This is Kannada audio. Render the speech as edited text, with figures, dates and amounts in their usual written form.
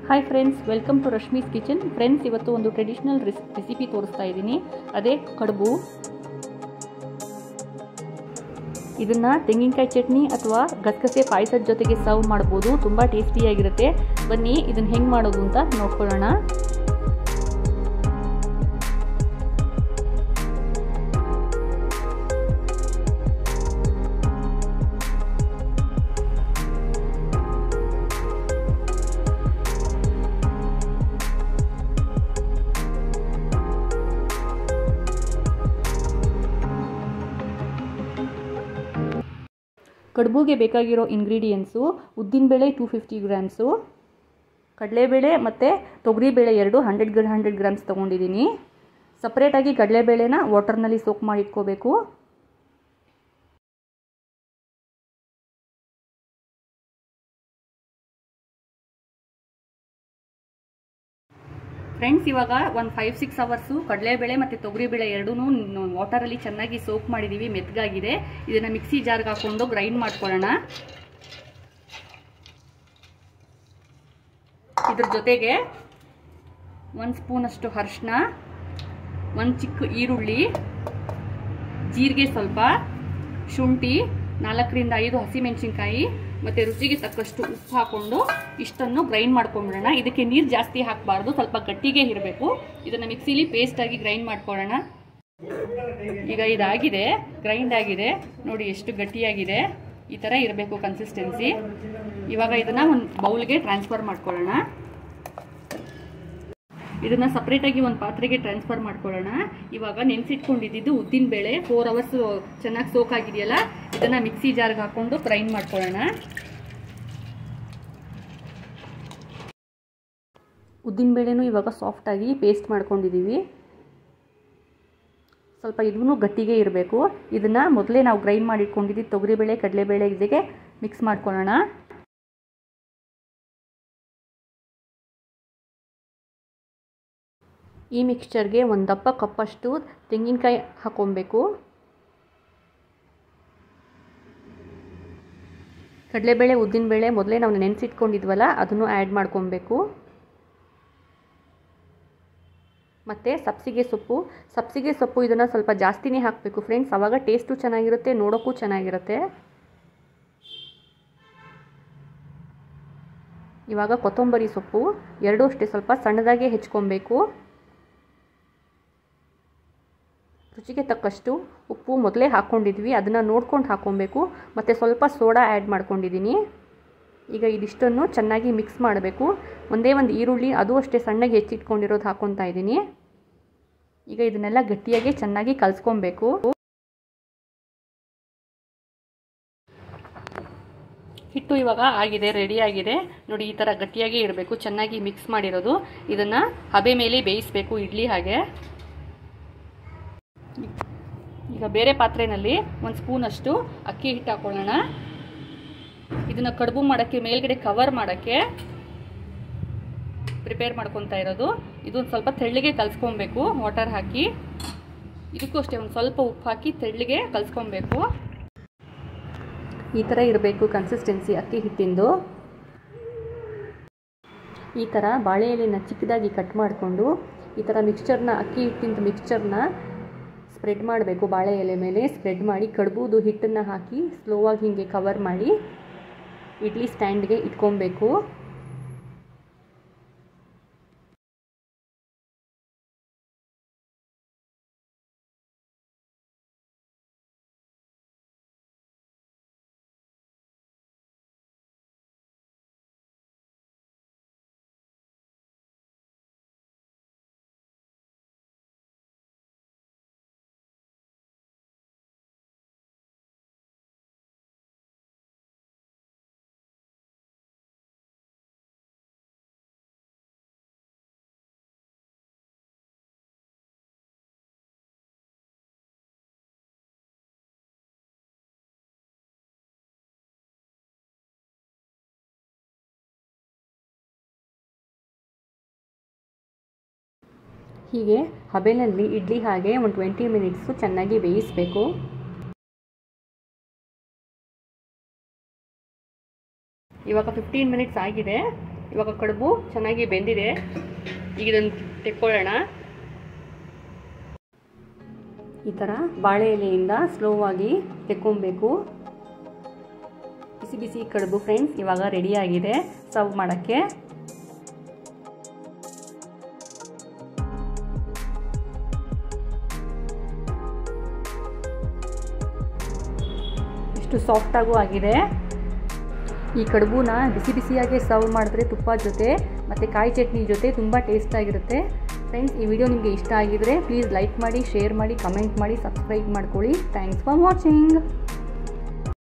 Hi friends, welcome to Rashmi's kitchen. Friends, ಇವತ್ತು ಒಂದು ಟ್ರೆಡಿಷನಲ್ ರೆಸಿಪಿ ತೋರಿಸ್ತಾ ಇದ್ದೀನಿ. ಅದೇ ಕಡುಬು. ಇದನ್ನು ತೆಂಗಿನಕಾಯಿ ಚಟ್ನಿ ಅಥವಾ ಗಸಗಸೆ ಪಾಯಸದ ಜೊತೆಗೆ ಸರ್ವ್ ಮಾಡ್ಬೋದು. ತುಂಬ ಟೇಸ್ಟಿಯಾಗಿರುತ್ತೆ. ಬನ್ನಿ ಇದನ್ನು ಹೆಂಗೆ ಮಾಡೋದು ಅಂತ ನೋಡ್ಕೊಳ್ಳೋಣ. ಕಡುಬುಗೆ ಬೇಕಾಗಿರೋ ಇಂಗ್ರೀಡಿಯೆಂಟ್ಸು: ಉದ್ದಿನಬೇಳೆ 250 ಗ್ರಾಮ್ಸು, ಕಡಲೆಬೇಳೆ ಮತ್ತು ತೊಗರಿಬೇಳೆ ಎರಡು 100 ಗ್ರಾಮ್ಸ್ ತೊಗೊಂಡಿದ್ದೀನಿ. ಸಪ್ರೇಟಾಗಿ ಕಡಲೆಬೇಳೆನ ವಾಟರ್ನಲ್ಲಿ ಸೋಕ್ ಮಾಡಿ ಇಟ್ಕೋಬೇಕು. ಫ್ರೆಂಡ್ಸ್, ಇವಾಗ ಒಂದು 5-6 ಅವರ್ಸು ಕಡಲೆಬೇಳೆ ಮತ್ತು ತೊಗರಿಬೇಳೆ ಎರಡೂ ವಾಟರಲ್ಲಿ ಚೆನ್ನಾಗಿ ಸೋಕ್ ಮಾಡಿದ್ದೀವಿ, ಮೆತ್ತಗಾಗಿದೆ. ಇದನ್ನು ಮಿಕ್ಸಿ ಜಾರ್ಗೆ ಹಾಕ್ಕೊಂಡು ಗ್ರೈಂಡ್ ಮಾಡ್ಕೊಳ್ಳೋಣ. ಇದ್ರ ಜೊತೆಗೆ 1 ಸ್ಪೂನಷ್ಟು ಅರಿಶಿನ, 1 ಚಿಕ್ಕ ಈರುಳ್ಳಿ, ಜೀರಿಗೆ ಸ್ವಲ್ಪ, ಶುಂಠಿ, 4ರಿಂದ 5 ಹಸಿಮೆಣಸಿನ್ಕಾಯಿ ಮತ್ತು ರುಚಿಗೆ ತಕ್ಕಷ್ಟು ಉಪ್ಪು ಹಾಕ್ಕೊಂಡು ಇಷ್ಟನ್ನು ಗ್ರೈಂಡ್ ಮಾಡ್ಕೊಂಡ್ಬಿಡೋಣ. ಇದಕ್ಕೆ ನೀರು ಜಾಸ್ತಿ ಹಾಕಬಾರ್ದು, ಸ್ವಲ್ಪ ಗಟ್ಟಿಗೆ ಇರಬೇಕು. ಇದನ್ನು ಮಿಕ್ಸಿಲಿ ಪೇಸ್ಟಾಗಿ ಗ್ರೈಂಡ್ ಮಾಡ್ಕೊಳ್ಳೋಣ. ಈಗ ಇದಾಗಿದೆ, ಗ್ರೈಂಡ್ ಆಗಿದೆ ನೋಡಿ, ಎಷ್ಟು ಗಟ್ಟಿಯಾಗಿದೆ. ಈ ಥರ ಇರಬೇಕು ಕನ್ಸಿಸ್ಟೆನ್ಸಿ. ಇವಾಗ ಇದನ್ನು ಒಂದು ಬೌಲ್ಗೆ ಟ್ರಾನ್ಸ್ಫರ್ ಮಾಡ್ಕೊಳ್ಳೋಣ. ಇದನ್ನು ಸಪ್ರೇಟಾಗಿ ಒಂದು ಪಾತ್ರೆಗೆ ಟ್ರಾನ್ಸ್ಫರ್ ಮಾಡ್ಕೊಳ್ಳೋಣ. ಇವಾಗ ನೆನೆಸಿಟ್ಕೊಂಡಿದ್ದು ಉದ್ದಿನಬೇಳೆ 4 ಅವರ್ಸ್ ಚೆನ್ನಾಗಿ ಸೋಕ್ ಆಗಿದೆಯಲ್ಲ, ಇದನ್ನು ಮಿಕ್ಸಿ ಜಾರ್ಗೆ ಹಾಕ್ಕೊಂಡು ಗ್ರೈಂಡ್ ಮಾಡ್ಕೊಳ್ಳೋಣ. ಉದ್ದಿನಬೇಳೆನೂ ಇವಾಗ ಸಾಫ್ಟಾಗಿ ಪೇಸ್ಟ್ ಮಾಡ್ಕೊಂಡಿದ್ದೀವಿ. ಸ್ವಲ್ಪ ಇದೂ ಗಟ್ಟಿಗೆ ಇರಬೇಕು. ಇದನ್ನು ಮೊದಲೇ ನಾವು ಗ್ರೈಂಡ್ ಮಾಡಿಟ್ಕೊಂಡಿದ್ದು ತೊಗರಿಬೇಳೆ, ಕಡಲೆಬೇಳೆ ಇದಕ್ಕೆ ಮಿಕ್ಸ್ ಮಾಡ್ಕೊಳ್ಳೋಣ. ಈ ಮಿಕ್ಸ್ಚರ್ಗೆ ಒಂದು ದಪ್ಪ ಕಪ್ಪಷ್ಟು ತೆಂಗಿನಕಾಯಿ ಹಾಕ್ಕೊಬೇಕು. ಕಡಲೆಬೇಳೆ, ಉದ್ದಿನಬೇಳೆ ಮೊದಲೇ ನಾವು ನೆನೆಸಿಟ್ಕೊಂಡಿದ್ವಲ್ಲ, ಅದನ್ನು ಆ್ಯಡ್ ಮಾಡ್ಕೊಬೇಕು. ಮತ್ತು ಸಬ್ಸಿಗೆ ಸೊಪ್ಪು ಇದನ್ನು ಸ್ವಲ್ಪ ಜಾಸ್ತಿನೇ ಹಾಕಬೇಕು ಫ್ರೆಂಡ್ಸ್, ಆವಾಗ ಟೇಸ್ಟು ಚೆನ್ನಾಗಿರುತ್ತೆ, ನೋಡೋಕ್ಕೂ ಚೆನ್ನಾಗಿರುತ್ತೆ. ಇವಾಗ ಕೊತ್ತಂಬರಿ ಸೊಪ್ಪು ಎರಡೂ ಅಷ್ಟೇ ಸ್ವಲ್ಪ ಸಣ್ಣದಾಗೆ ಹೆಚ್ಕೊಬೇಕು. ರುಚಿಗೆ ತಕ್ಕಷ್ಟು ಉಪ್ಪು ಮೊದಲೇ ಹಾಕ್ಕೊಂಡಿದ್ವಿ, ಅದನ್ನು ನೋಡ್ಕೊಂಡು ಹಾಕ್ಕೊಬೇಕು. ಮತ್ತು ಸ್ವಲ್ಪ ಸೋಡಾ ಆ್ಯಡ್ ಮಾಡ್ಕೊಂಡಿದ್ದೀನಿ. ಈಗ ಇದಿಷ್ಟನ್ನು ಚೆನ್ನಾಗಿ ಮಿಕ್ಸ್ ಮಾಡಬೇಕು. ಒಂದೇ ಒಂದು ಈರುಳ್ಳಿ, ಅದು ಅಷ್ಟೇ ಸಣ್ಣಗೆ ಹೆಚ್ಚಿಟ್ಕೊಂಡಿರೋದು ಹಾಕ್ಕೊತಾ ಇದ್ದೀನಿ. ಈಗ ಇದನ್ನೆಲ್ಲ ಗಟ್ಟಿಯಾಗಿ ಚೆನ್ನಾಗಿ ಕಲಿಸ್ಕೊಬೇಕು. ಹಿಟ್ಟು ಇವಾಗ ಆಗಿದೆ, ರೆಡಿಯಾಗಿದೆ ನೋಡಿ. ಈ ಥರ ಗಟ್ಟಿಯಾಗೇ ಇರಬೇಕು, ಚೆನ್ನಾಗಿ ಮಿಕ್ಸ್ ಮಾಡಿರೋದು. ಇದನ್ನು ಹಬೆ ಮೇಲೆ ಬೇಯಿಸಬೇಕು, ಇಡ್ಲಿ ಹಾಗೆ. ಈಗ ಬೇರೆ ಪಾತ್ರೆಯಲ್ಲಿ 1 ಸ್ಪೂನಷ್ಟು ಅಕ್ಕಿ ಹಿಟ್ಟು ಹಾಕೊಳ್ಳೋಣ. ಇದನ್ನು ಕಡುಬು ಮಾಡೋಕ್ಕೆ ಮೇಲ್ಗಡೆ ಕವರ್ ಮಾಡೋಕ್ಕೆ ಪ್ರಿಪೇರ್ ಮಾಡ್ಕೊತಾ ಇರೋದು. ಇದೊಂದು ಸ್ವಲ್ಪ ತೆಳ್ಳಗೆ ಕಲಿಸ್ಕೊಬೇಕು ವಾಟರ್ ಹಾಕಿ. ಇದಕ್ಕೂ ಅಷ್ಟೇ ಒಂದು ಸ್ವಲ್ಪ ಉಪ್ಪು ಹಾಕಿ ತೆಳ್ಳಗೆ ಕಲಿಸ್ಕೊಬೇಕು. ಈ ಥರ ಇರಬೇಕು ಕನ್ಸಿಸ್ಟೆನ್ಸಿ ಅಕ್ಕಿ ಹಿಟ್ಟಿಂದು. ಈ ಥರ ಬಾಳೆ ಎಲೆನ ಚಿಕ್ಕದಾಗಿ ಕಟ್ ಮಾಡಿಕೊಂಡು ಈ ಥರ ಮಿಕ್ಸ್ಚರ್ನ, ಅಕ್ಕಿ ಹಿಟ್ಟಿಂದು ಮಿಕ್ಸ್ಚರ್ನ ಸ್ಪ್ರೆಡ್ ಮಾಡಬೇಕು. ಬಾಳೆ ಎಲೆ ಮೇಲೆ ಸ್ಪ್ರೆಡ್ ಮಾಡಿ ಕಡುಬುದು ಹಿಟ್ಟನ್ನು ಹಾಕಿ ಸ್ಲೋವಾಗಿ ಹೀಗೆ ಕವರ್ ಮಾಡಿ ಇಡ್ಲಿ ಸ್ಟ್ಯಾಂಡ್ಗೆ ಇಟ್ಕೊಬೇಕು. ಹೀಗೆ ಹಬೆನಲ್ಲಿ ಇಡ್ಲಿ ಹಾಗೆ ಒಂದು 20 ಮಿನಿಟ್ಸು ಚೆನ್ನಾಗಿ ಬೇಯಿಸಬೇಕು. ಇವಾಗ 15 ಮಿನಿಟ್ಸ್ ಆಗಿದೆ. ಇವಾಗ ಕಡುಬು ಚೆನ್ನಾಗಿ ಬೆಂದಿದೆ. ಈಗ ಇದನ್ನು ತೆಕ್ಕೊಳ್ಳೋಣ. ಈ ಥರ ಬಾಳೆ ಎಲೆಯಿಂದ ಸ್ಲೋವಾಗಿ ತೆಕ್ಕೊಬೇಕು. ಬಿಸಿ ಬಿಸಿ ಕಡುಬು ಫ್ರೆಂಡ್ಸ್ ಇವಾಗ ರೆಡಿಯಾಗಿದೆ ಸರ್ವ್ ಮಾಡೋಕ್ಕೆ. ಎಷ್ಟು ಸಾಫ್ಟಾಗೂ ಆಗಿದೆ. ಈ ಕಡುಬುನ ಬಿಸಿ ಬಿಸಿಯಾಗಿ ಸರ್ವ್ ಮಾಡಿದ್ರೆ ತುಪ್ಪದ ಜೊತೆ ಮತ್ತು ಕಾಯಿ ಚಟ್ನಿ ಜೊತೆ ತುಂಬ ಟೇಸ್ಟಾಗಿರುತ್ತೆ. ಫ್ರೆಂಡ್ಸ್, ಈ ವಿಡಿಯೋ ನಿಮಗೆ ಇಷ್ಟ ಆಗಿದರೆ ಪ್ಲೀಸ್ ಲೈಕ್ ಮಾಡಿ, ಶೇರ್ ಮಾಡಿ, ಕಮೆಂಟ್ ಮಾಡಿ, ಸಬ್ಸ್ಕ್ರೈಬ್ ಮಾಡ್ಕೊಳ್ಳಿ. Thanks for watching.